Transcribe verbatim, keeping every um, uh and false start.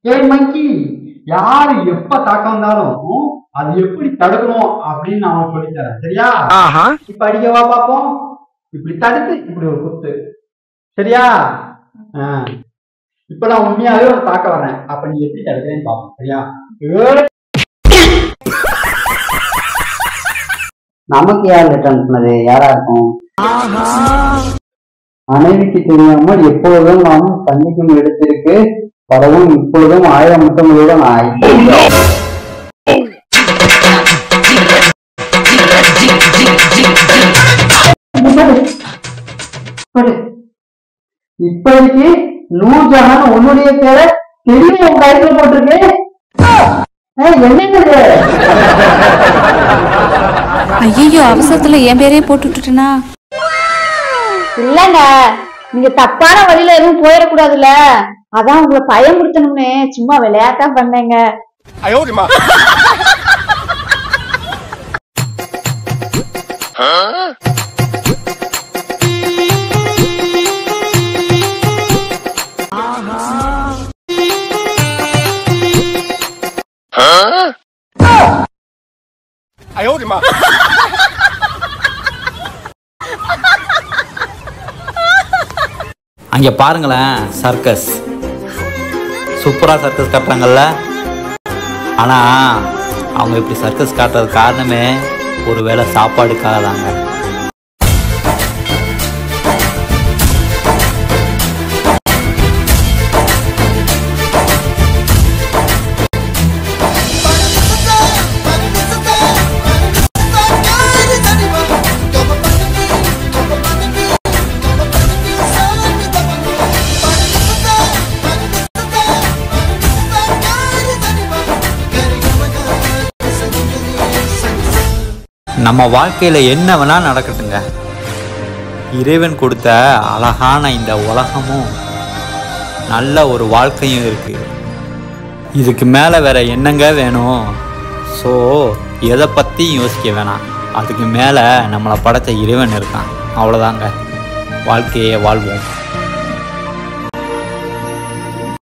ஏய் மங்கி, யாரு எப்ப தாக்கம் வந்தாலும் அது எப்படி தடுக்கணும் அப்படின்னு நான் சொல்லி தரேன், சரியா? இப்ப அடிக்கவா பாப்போம். இப்படி தடுத்து இப்படி ஒரு குத்து, சரியா? ஆஹ் இப்ப நான் உண்மையாவே ஒரு தாக்க வர்றேன், அப்ப நீ எப்படி தடுக்கிறேன்னு பாப்போம், சரியா? நமக்கு யார் ரிட்டர்ன் பண்ணது? யாரா இருக்கும்? மனைவிக்கு தெரியாமல் எப்பொழுதும் நானும் சந்திக்கும் இடத்திற்கு பரவும் இப்பொழுதும் ஆயிரம் முத்தங்களுடன் ஆய். இப்போதைக்கு நூறுஜஹான் உன்னுடைய பேரை தெரிய உங்க கையில் போட்டிருக்கு. என்னது? ஐயோ, அவசரத்துல என் பேரே போட்டு விட்டுட்டேனா? இல்லங்க, நீங்க தப்பான வழியில எதுவும் போயிடக்கூடாதுல்ல, அதான் உங்களை பயமுறுத்தணும்னு சும்மா விளையாட்டா பண்ணேங்க. அங்க பாருங்களேன், சர்க்கஸ் சூப்பரா சர்க்கஸ் காட்டுறாங்கல்ல. ஆனா அவங்க இப்படி சர்க்கஸ் காட்டுறது காரணமே ஒருவேளை சாப்பாடுக்காக தாங்க. நம்ம வாழ்க்கையில என்ன வேணா நடக்கட்டுங்க, இறைவன் கொடுத்த அழகான இந்த உலகமும் நல்ல ஒரு வாழ்க்கையும் இருக்கு. இதுக்கு மேல வேற என்னங்க வேணும்? ஸோ எதை பத்தியும் யோசிக்க வேணாம். அதுக்கு மேல நம்மளை படைத்த இறைவன் இருக்கான். அவ்வளோதாங்க. வாழ்க்கையை வாழ்வோம்.